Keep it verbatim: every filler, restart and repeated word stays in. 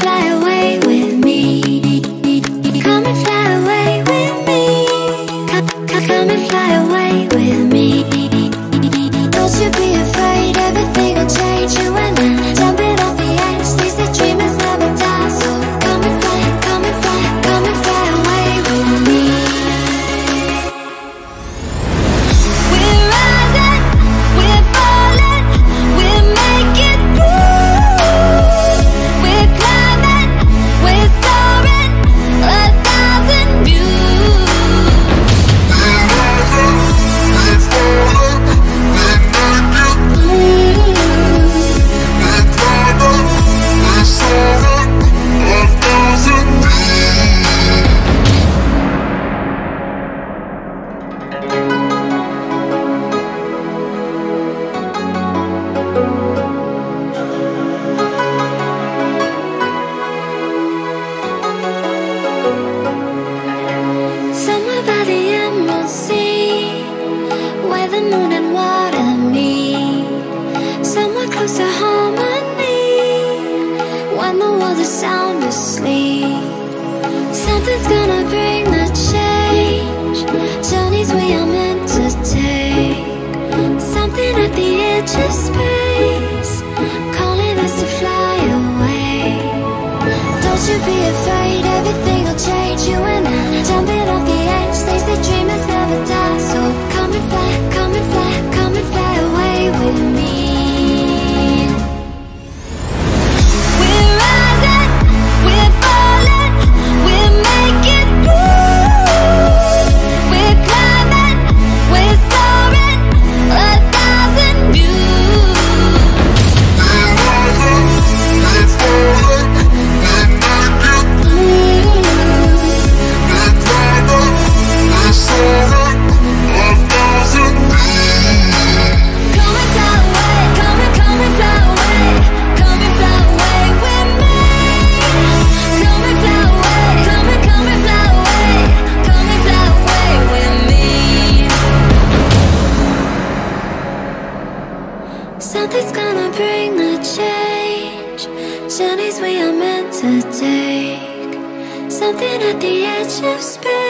fly away with me. Come and fly away with me. Come, come, come and fly away with me. Don't you be afraid, everything will change. You and I, jumping off the edge. They say dreamers never die, so come and fly, come and fly, come and fly away with me. We're rising, we're falling, we're making moves. We're climbing, we're soaring, a thousand views. We're rising, we're falling, we're making moves. We're climbing, we're soaring, a thousand views. Somewhere by the emerald sea, where the moon and water meet. Somewhere close to harmony, when the world is sound asleep. Something's gonna bring the change, journeys we are meant to take. Something at the edge of space, calling us to fly away. Don't you be afraid, everything will change. You and I, jumping off the edge. They say dreamers never die, so come and fly, come and fly, come and fly away with me. We're rising, we're falling, we're making moves. We're climbing, we're soaring, a thousand views. We're rising, we're falling, we're making moves. We're climbing, we're soaring, a thousand views. Come and fly away, come and come and fly away, come and fly away with me. Come and fly away, come and come and fly away, come and fly away with me. Something's gonna bring the change, journeys we are meant to take. Something at the edge of space.